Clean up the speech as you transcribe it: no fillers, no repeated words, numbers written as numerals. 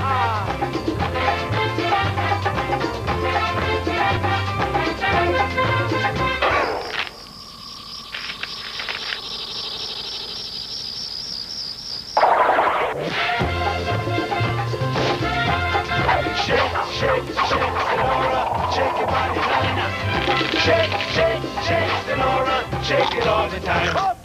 Shake, shake, shake, Senora, shake it all the time.